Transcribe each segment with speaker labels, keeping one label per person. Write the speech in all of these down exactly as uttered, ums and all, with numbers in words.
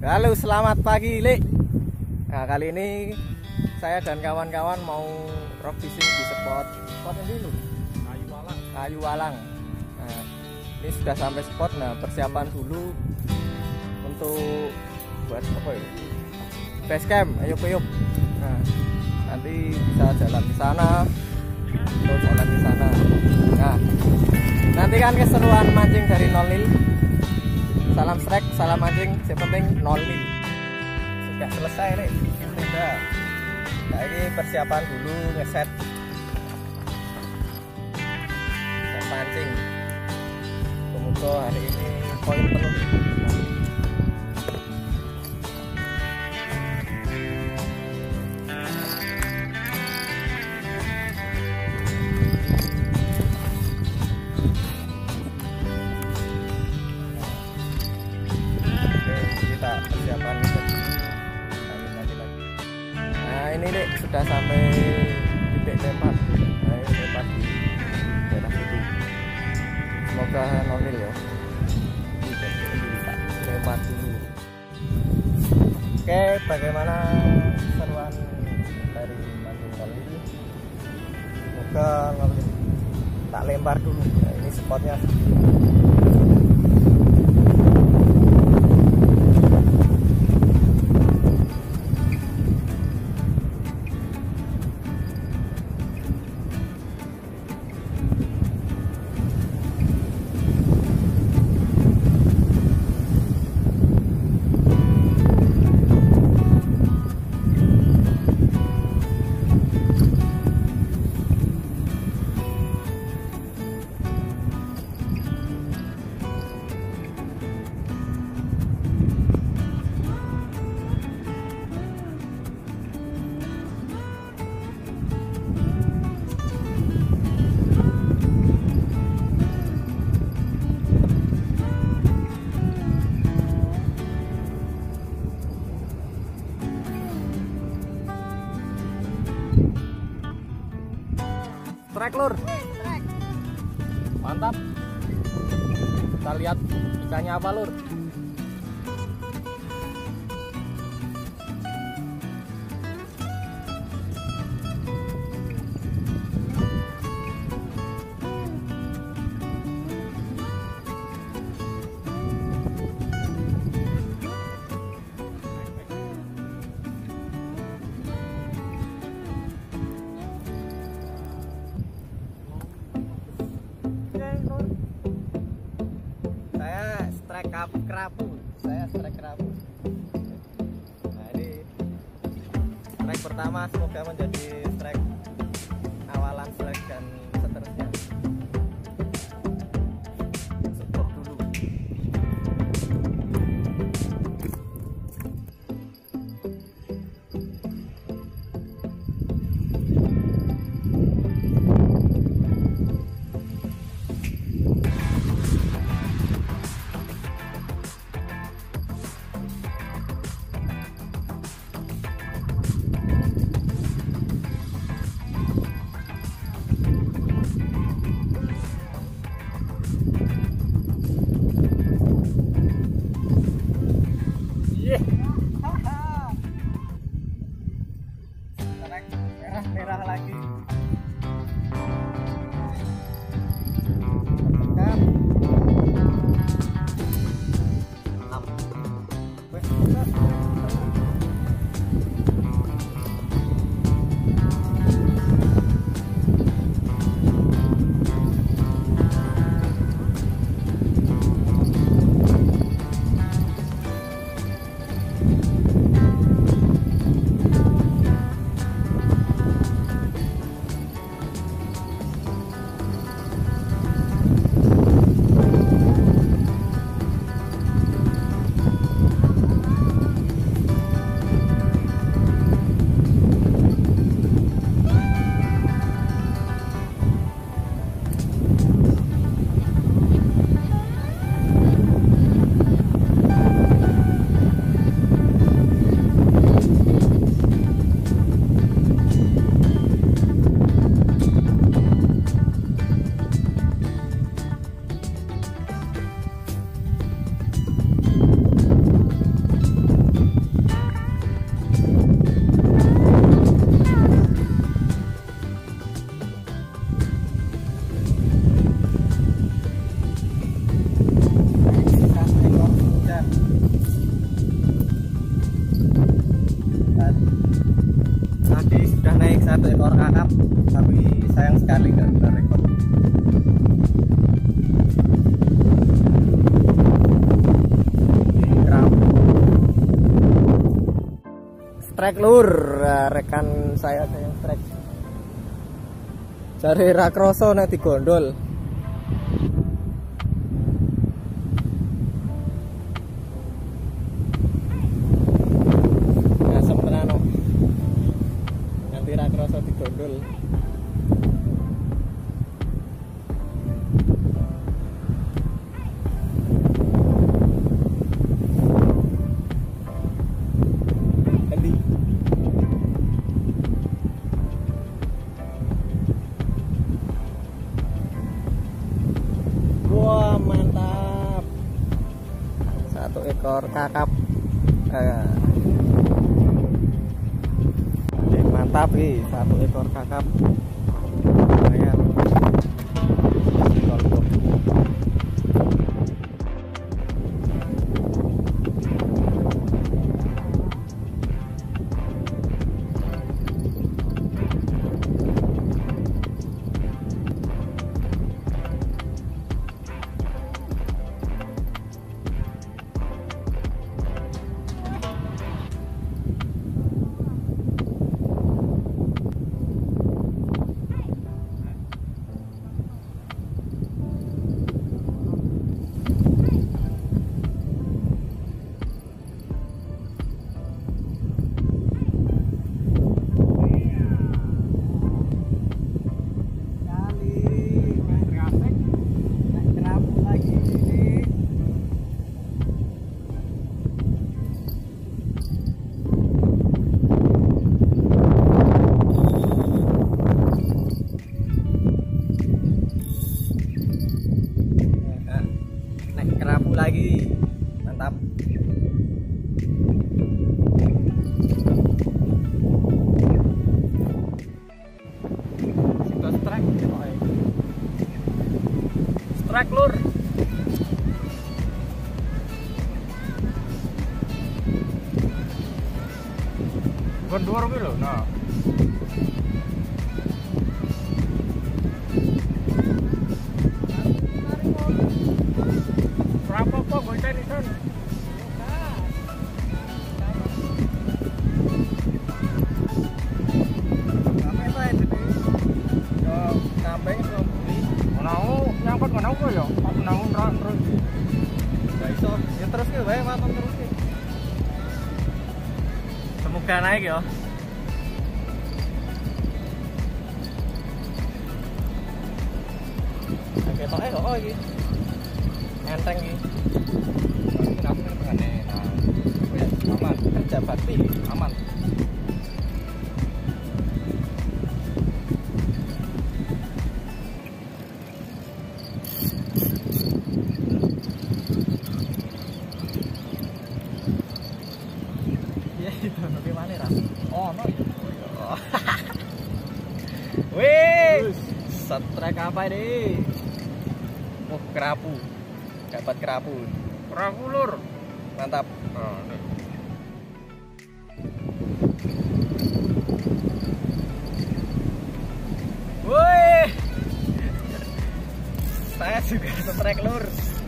Speaker 1: Halo, selamat pagi, Le. Nah, kali ini saya dan kawan-kawan mau rock fishing di spot spot ini dulu. Kayu Walang. Kayu Walang. Nah, ini sudah sampai spot. Nah, persiapan dulu untuk buat apa ya? Base camp, ayo peyup. Nah, nanti bisa jalan di sana. Atau jalan di sana. Nah, nanti kan keseruan mancing dari nol nil. Salam strike, salam mancing, yang penting nol nil. Sudah selesai nih. Sudah. Nah, ini persiapan dulu ngeset set mancing. Semoga hari ini poin penuh. Persiapan nah ini deh sudah sampai titik lempar. Nah, ini lempar di daerah situ, semoga nol nil ya. Lempar dulu. Oke, bagaimana seruan dari mancing kali ini? Semoga nol nil. Tak lempar dulu. Nah, ini spotnya. Strike lur, mantap. Kita lihat ikannya apa lur. Strike kerapu, saya strike kerapu. Nah, ini strike pertama, semoga menjadi strike awalan strike dan seterusnya. Support dulu. sayang sekali nggak bisa record. Strike lur, rekan saya ada yang strike. Cari rakroso nanti gondol. Ngasem tenan kok. Nanti rakroso di gondol. Wah, mantap. Satu ekor kakap. Eh. Mantap nih, satu ekor kakap. Lumayan. Lagi mantap. Kita strike strike lur. Gondor lho. Nah, semoga naik ya. Ketoknya kok iki enteng iki. Kenapa ngene? Nah, aman, kerja bakti aman. Oh, no. Wih, strike apa ini? Oh, kerapu. Dapat kerapu. Kerapu lur. Mantap. Oh, wih. Saya juga strike lur.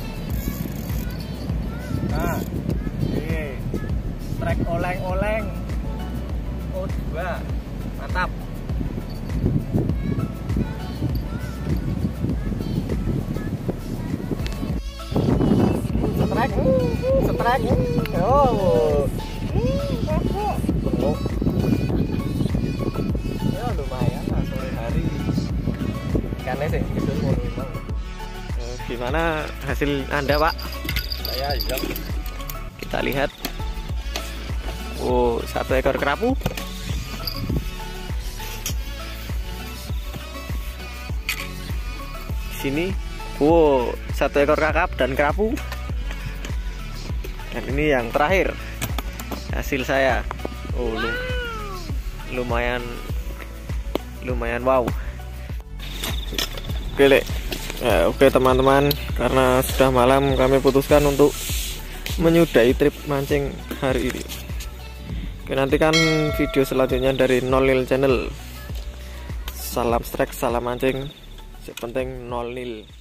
Speaker 1: Nah, ini strike oleng-oleng. Oh, dua. Mantap. Strike. Strike. Oh. Bengok. Ya lumayan lah sore hari. Ikannya sih gede memang. Gimana hasil Anda, Pak?
Speaker 2: Saya iya.
Speaker 1: Kita lihat. Oh, satu ekor kerapu. Sini, wow, satu ekor kakap dan kerapu. Dan ini yang terakhir hasil saya. Oh, lum lumayan, lumayan wow. Oke, Le. Ya, oke teman-teman, karena sudah malam kami putuskan untuk menyudahi trip mancing hari ini. Oke, nantikan video selanjutnya dari Nolil Channel. salam strike, salam mancing, yang penting nol nil.